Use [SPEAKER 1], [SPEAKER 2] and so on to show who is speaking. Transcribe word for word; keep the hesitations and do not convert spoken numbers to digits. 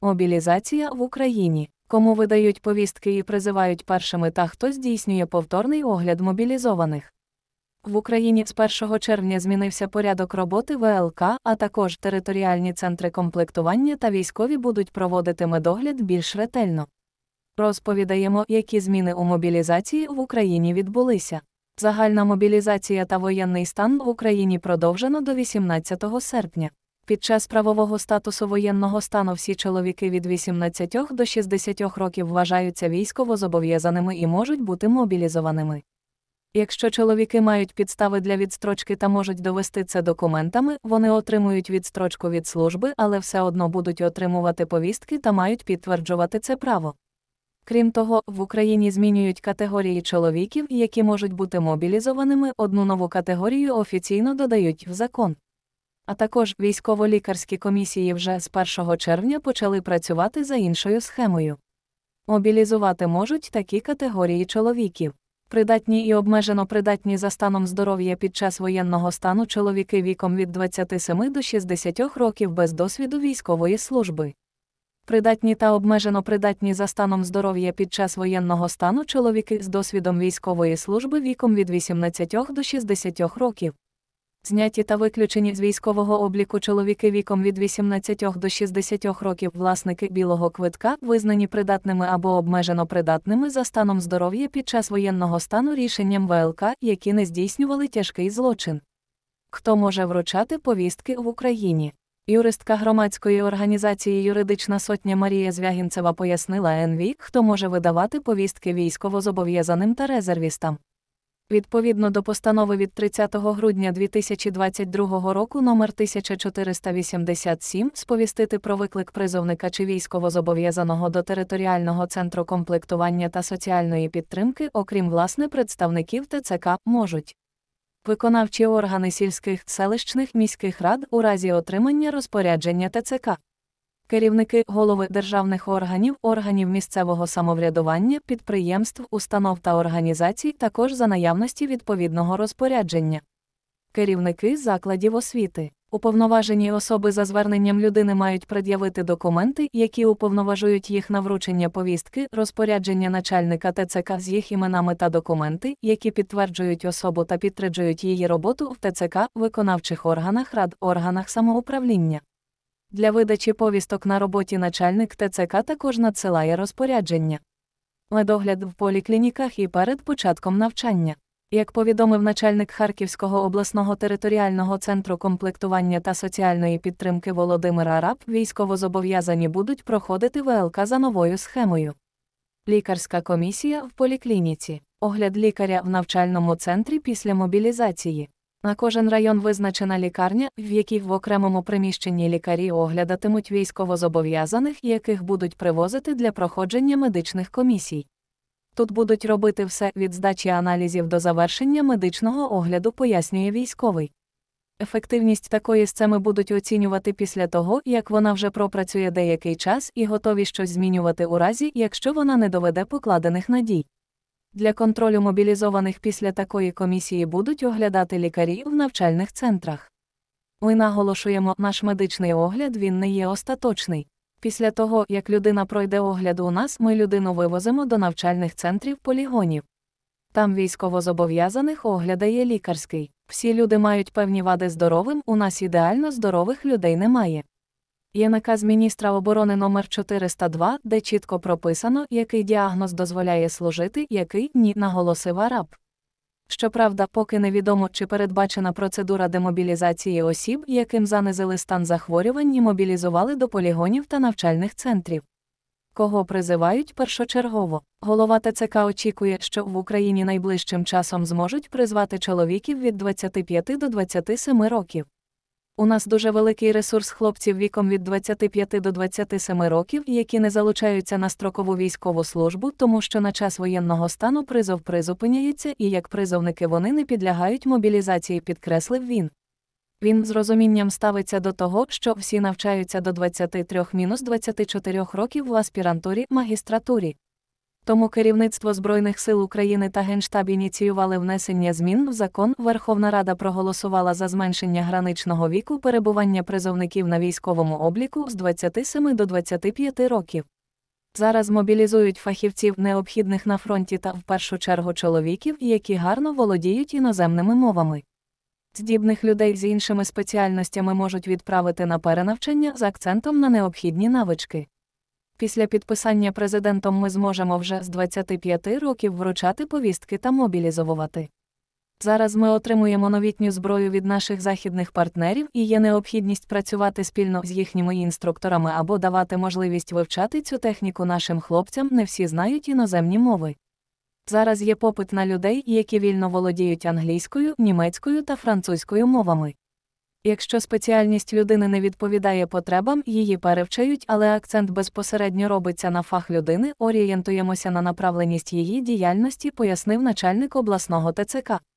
[SPEAKER 1] Мобілізація в Україні. Кому видають повістки і призивають першими та хто здійснює повторний огляд мобілізованих. В Україні з першого червня змінився порядок роботи В Л К, а також територіальні центри комплектування та військові будуть проводити медогляд більш ретельно. Розповідаємо, які зміни у мобілізації в Україні відбулися. Загальна мобілізація та воєнний стан в Україні продовжено до вісімнадцятого серпня. Під час правового статусу воєнного стану всі чоловіки від вісімнадцяти до шістдесяти років вважаються військовозобов'язаними і можуть бути мобілізованими. Якщо чоловіки мають підстави для відстрочки та можуть довести це документами, вони отримують відстрочку від служби, але все одно будуть отримувати повістки та мають підтверджувати це право. Крім того, в Україні змінюють категорії чоловіків, які можуть бути мобілізованими, одну нову категорію офіційно додають в закон. А також військово-лікарські комісії вже з першого червня почали працювати за іншою схемою. Мобілізувати можуть такі категорії чоловіків. Придатні і обмежено придатні за станом здоров'я під час воєнного стану чоловіки віком від двадцяти семи до шістдесяти років без досвіду військової служби. Придатні та обмежено придатні за станом здоров'я під час воєнного стану чоловіки з досвідом військової служби віком від вісімнадцяти до шістдесяти років. Зняті та виключені з військового обліку чоловіки віком від вісімнадцяти до шістдесяти років власники білого квитка, визнані придатними або обмежено придатними за станом здоров'я під час воєнного стану рішенням В Л К, які не здійснювали тяжкий злочин. Хто може вручати повістки в Україні? Юристка громадської організації «Юридична сотня» Марія Звягінцева пояснила Ен Ві, хто може видавати повістки військовозобов'язаним та резервістам. Відповідно до постанови від тридцятого грудня дві тисячі двадцять другого року номер тисяча чотириста вісімдесят сім, сповістити про виклик призовника чи військовозобов'язаного до територіального центру комплектування та соціальної підтримки, окрім власне представників Т Ц К, можуть виконавчі органи сільських, селищних, міських рад у разі отримання розпорядження Т Ц К. Керівники, голови державних органів, органів місцевого самоврядування, підприємств, установ та організацій також за наявності відповідного розпорядження. Керівники закладів освіти. Уповноважені особи за зверненням людини мають пред'явити документи, які уповноважують їх на вручення повістки, розпорядження начальника Т Ц К з їх іменами та документи, які підтверджують особу та підтверджують її роботу в Т Ц К, виконавчих органах рад, органах самоуправління. Для видачі повісток на роботі начальник Т Ц К також надсилає розпорядження. Медогляд в поліклініках і перед початком навчання. Як повідомив начальник Харківського обласного територіального центру комплектування та соціальної підтримки Володимир Араб, військовозобов'язані будуть проходити В Л К за новою схемою. Лікарська комісія в поліклініці. Огляд лікаря в навчальному центрі після мобілізації. На кожен район визначена лікарня, в якій в окремому приміщенні лікарі оглядатимуть військовозобов'язаних, яких будуть привозити для проходження медичних комісій. Тут будуть робити все від здачі аналізів до завершення медичного огляду, пояснює військовий. Ефективність такої схеми будуть оцінювати після того, як вона вже пропрацює деякий час і готові щось змінювати у разі, якщо вона не доведе покладених надій. Для контролю мобілізованих після такої комісії будуть оглядати лікарі в навчальних центрах. Ми наголошуємо, наш медичний огляд він не є остаточний. Після того, як людина пройде огляд у нас, ми людину вивозимо до навчальних центрів полігонів. Там військовозобов'язаних оглядає лікарський. Всі люди мають певні вади здоровим, у нас ідеально здорових людей немає. Є наказ міністра оборони номер чотириста два, де чітко прописано, який діагноз дозволяє служити, який – ні, наголосив Араб. Щоправда, поки невідомо, чи передбачена процедура демобілізації осіб, яким занизили стан захворювань і мобілізували до полігонів та навчальних центрів. Кого призивають першочергово? Голова Т Ц К очікує, що в Україні найближчим часом зможуть призвати чоловіків від двадцяти п'яти до двадцяти семи років. У нас дуже великий ресурс хлопців віком від двадцяти п'яти до двадцяти семи років, які не залучаються на строкову військову службу, тому що на час воєнного стану призов призупиняється і як призовники вони не підлягають мобілізації, підкреслив він. Він з розумінням ставиться до того, що всі навчаються до двадцяти трьох - двадцяти чотирьох років в аспірантурі, магістратурі. Тому керівництво Збройних сил України та Генштаб ініціювали внесення змін в закон. Верховна Рада проголосувала за зменшення граничного віку перебування призовників на військовому обліку з двадцяти семи до двадцяти п'яти років. Зараз мобілізують фахівців, необхідних на фронті, та в першу чергу чоловіків, які гарно володіють іноземними мовами. Здібних людей з іншими спеціальностями можуть відправити на перенавчання з акцентом на необхідні навички. Після підписання президентом ми зможемо вже з двадцяти п'яти років вручати повістки та мобілізовувати. Зараз ми отримуємо новітню зброю від наших західних партнерів і є необхідність працювати спільно з їхніми інструкторами або давати можливість вивчати цю техніку нашим хлопцям. Не всі знають іноземні мови. Зараз є попит на людей, які вільно володіють англійською, німецькою та французькою мовами. Якщо спеціальність людини не відповідає потребам, її перевчають, але акцент безпосередньо робиться на фах людини, орієнтуємося на направленість її діяльності, пояснив начальник обласного Т Ц К.